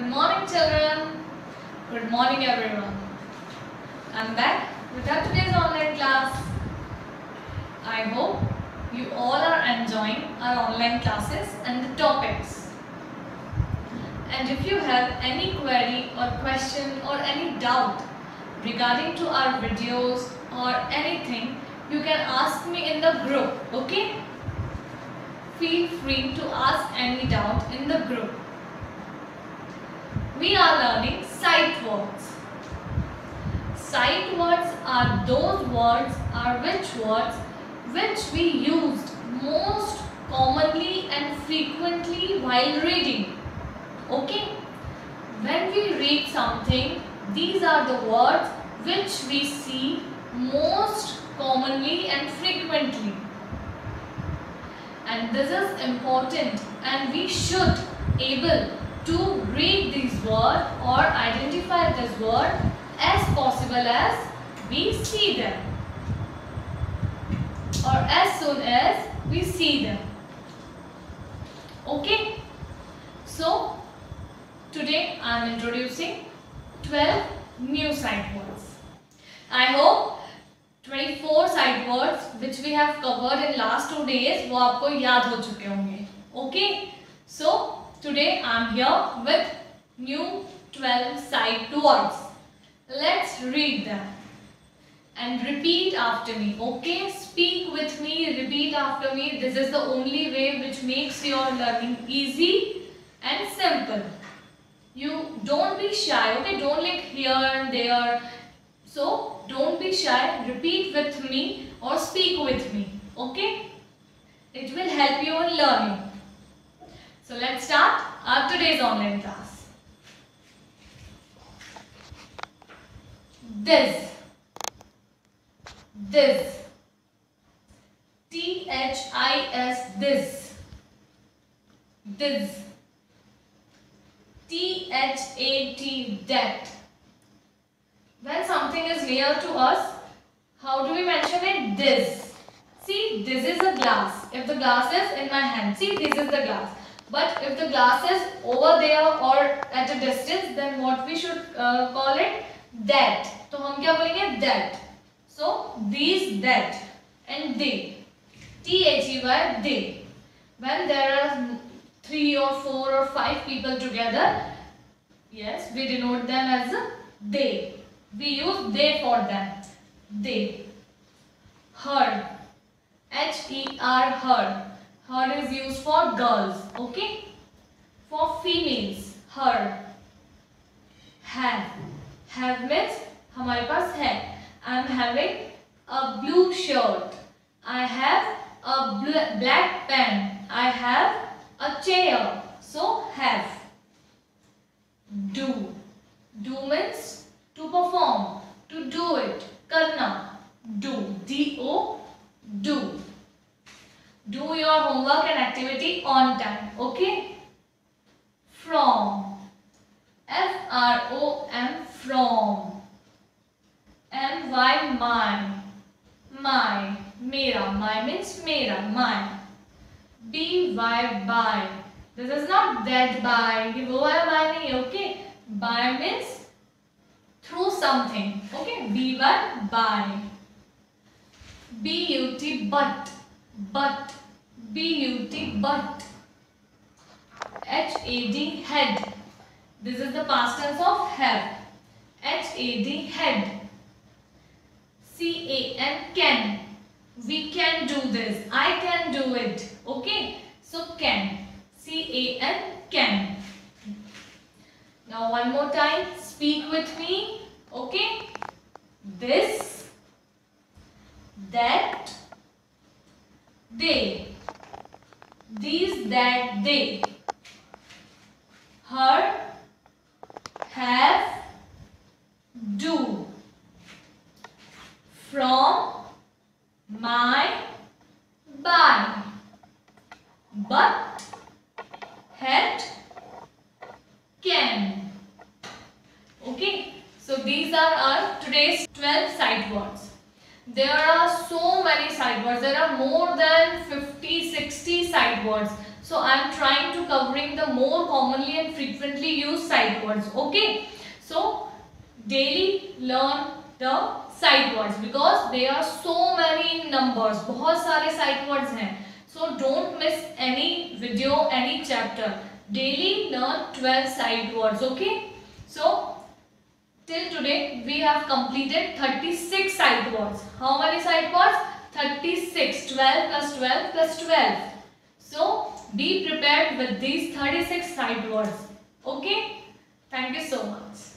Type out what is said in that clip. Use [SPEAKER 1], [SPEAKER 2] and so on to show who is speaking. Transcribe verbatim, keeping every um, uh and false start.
[SPEAKER 1] morning, children. Good morning, everyone. I'm back with our today's online class. I hope you all are enjoying our online classes and the topics. And if you have any query or question or any doubt regarding to our videos or anything, you can ask me in the group, okay? Feel free to ask any doubt in the group. We are learning sight words. Sight words are those words are which words which we used most commonly and frequently while reading. Okay? When we read something, these are the words which we see most commonly and frequently. And this is important, and we should able to read these words or identify this word as possible as we see them or as soon as we see them. Okay? So, today I am introducing twelve new sight words. I hope twenty-four sight words which we have covered in last two days वो आपको याद हो चुके होंगे. Okay? So, today I am here with new twelve sight words. Let's read them and repeat after me. Okay? Speak with me, repeat after me. This is the only way which makes your learning easy and simple. You don't be shy, okay? Don't like here and there. So, don't be shy. Repeat with me or speak with me. Okay? It will help you in learning. So, let's start our today's online class. This. This. T H I S. This. This. T H A T. That. When something is near to us, how do we mention it? This. See, this is a glass. If the glass is in my hand, see, this is the glass. But if the glass is over there or at a distance, then what we should uh, call it? That. तो हम क्या बोलेंगे? That. So, these, that and they. T H E Y, they. When there are three or four or five people together, yes, we denote them as a they. We use they for them. They. Her. H E R, her. Her is used for girls. Okay? For females. Her. Have. Have means हमारे पास है. I am having a blue shirt. I have a black pen. I have a chair. So have. Do. Do means to perform, to do it. Karna. Do. D O. Do. Do your homework and activity on time. Okay? From. F R O M. From. M Y. My. My. Mera. My means mera. My. B Y. By. This is not that by. ये वो वाला by नहीं है. Okay? By means through something. Okay? B Y. By. B U T. But. But. B U T. But. H A D. Head. This is the past tense of have. H A D. Head. C A N. Can. We can do this. I can do it. Okay? So can. C A N. Can. Now one more time. Speak with me. Okay? This. That. They. These, that, they. Her. Have. Do. From. My. By. But. Had. Can. Okay. So these are our today's twelve sight words. There are so many sight words. There are more than fifty, sixty sight words. So I am trying to covering the more commonly and frequently used sight words. Okay. So daily learn the sight words because there are so many in numbers. बहुत सारे sight words हैं. So don't miss any video, any chapter. Daily learn twelve sight words. Okay. So till today we have completed thirty-six sight words. How many sight words? thirty-six. twelve plus twelve plus twelve. So be prepared with these thirty-six sight words. Okay. Thank you so much.